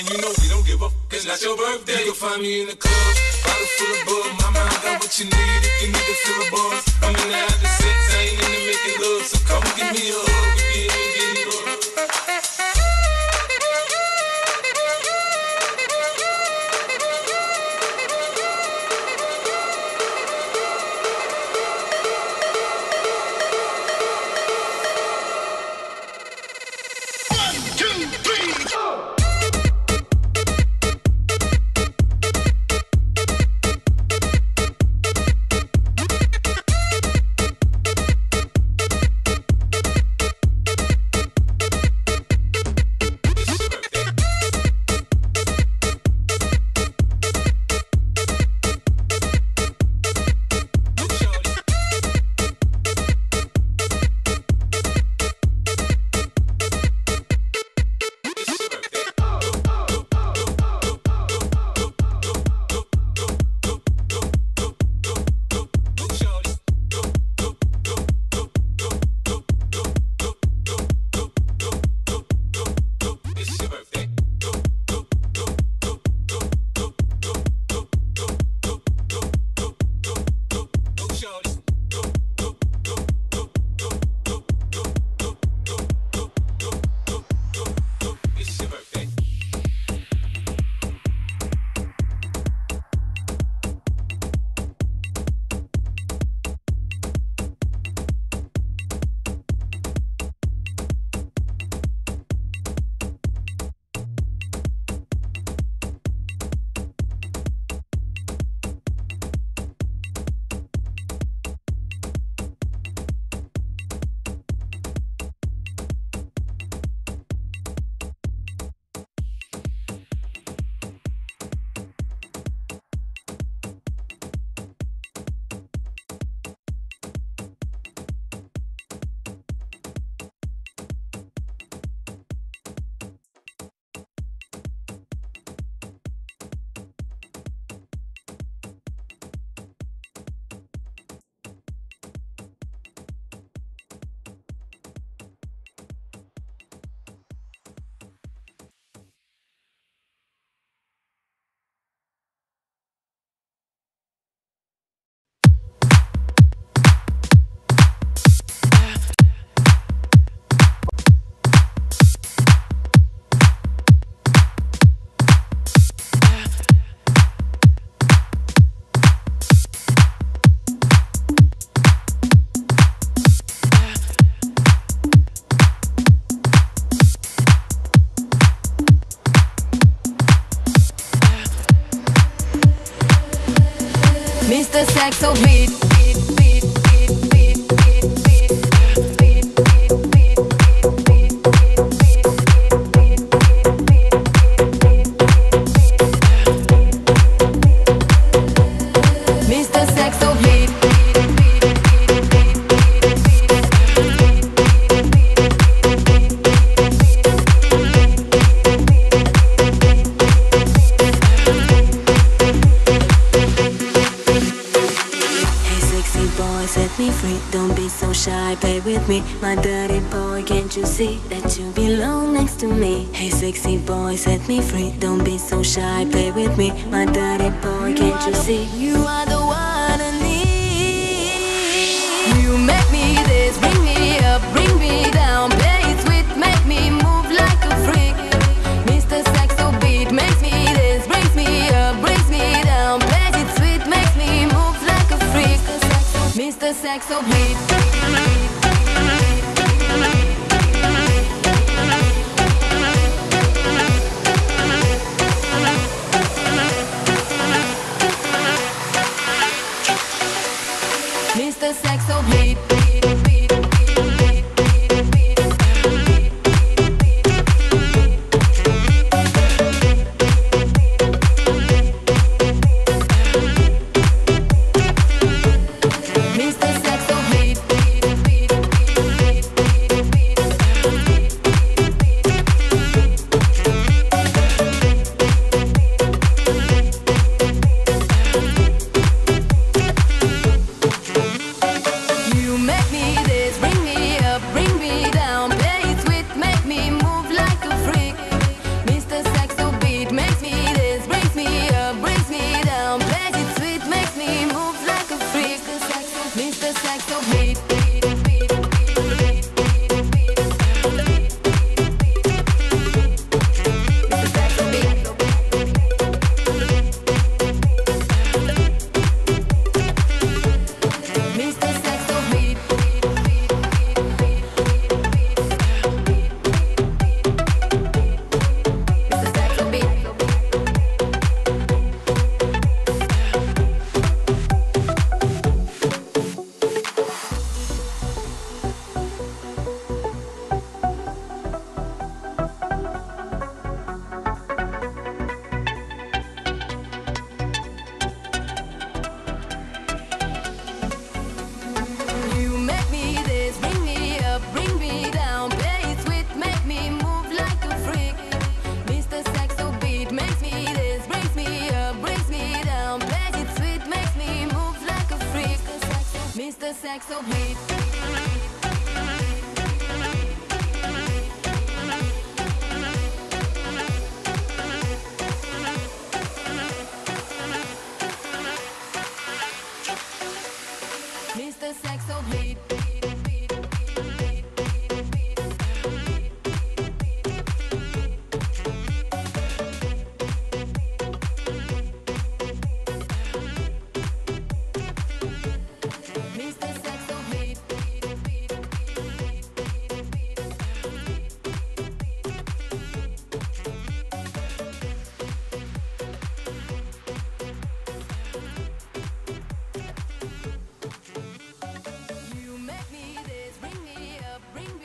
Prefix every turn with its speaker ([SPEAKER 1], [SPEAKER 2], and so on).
[SPEAKER 1] you know we don't give up. It's not your birthday. You can find me in the club, bottle full of bug. Mama, I got what you need if you need to fill a buzz. I'm in the have the sex, I ain't in the making love. So come and give me a hug, we get in, get it up.
[SPEAKER 2] Mr. Saxo beat. Mr. Saxo beat.
[SPEAKER 3] Set me free, don't be so shy, play with me. My dirty boy, can't you see that you belong next to me? Hey sexy boy, set me free, don't be so shy, play with me. My dirty boy, can't you see?
[SPEAKER 2] You are the one I need. You make me this, bring me up, bring me down. Play it sweet, make me move like a freak. Mr. Saxo beat makes me this, brings me up, brings me down. Play it sweet, makes me move like a freak. Mr. Saxo beat. Mr. Saxo beat. Mr. Saxo beat. Saxo beat. Mr. Saxo beat. Mr. Saxo beat. Bring me up, bring